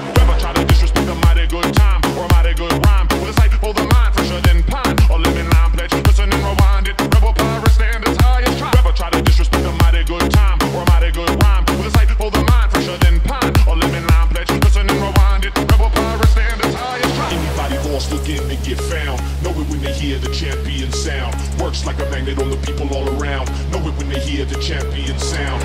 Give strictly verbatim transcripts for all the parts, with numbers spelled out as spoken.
out, never try to disrespect a mighty good time or a mighty good rhyme. With a sight for the mind, fresher than pine. Or living line pledge, listen and rewind it. Rebel pirate standards high as try. Never try to disrespect a mighty good time or a mighty good rhyme. With a sight for the mind, fresher than pine. Or living line pledge, listen and rewind it. Rebel pirate standards high as try. Anybody lost again, they get found. Know it when they hear the champion sound. Works like a magnet on the people all around. Know it when they hear the champion sound.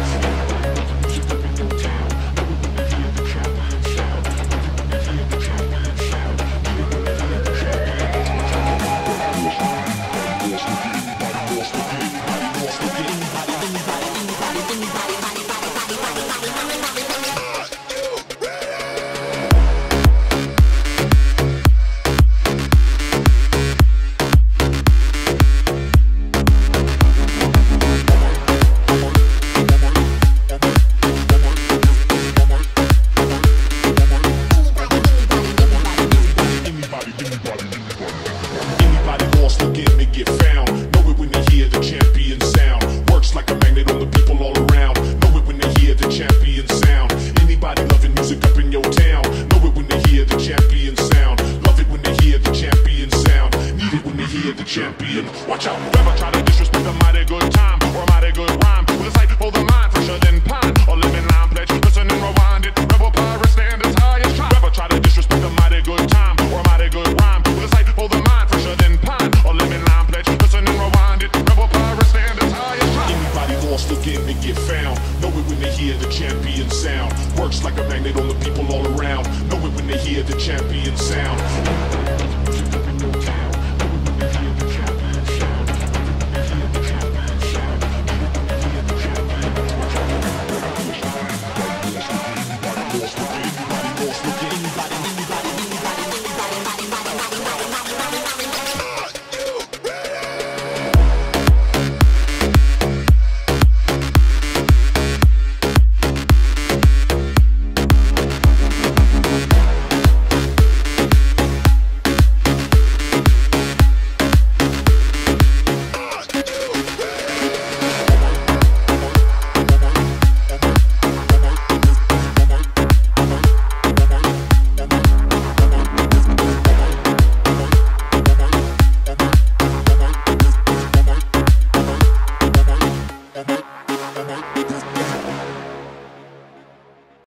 Champion, watch out, never try to disrespect a mighty good time or a mighty good rhyme. With a sight for the mind, fresher than pine. Or living line pledge, listen and rewind it. Rebel pirate standards high as try. Never try to disrespect a mighty good time or a mighty good rhyme. With a sight for the mind, fresher than pine. Or living line pledge, listen and rewind it. Rebel pirate standards high as try. Anybody lost again, they get found. Know it when they hear the champion sound. Works like a magnet on the people all around. Know it when they hear the champion sound.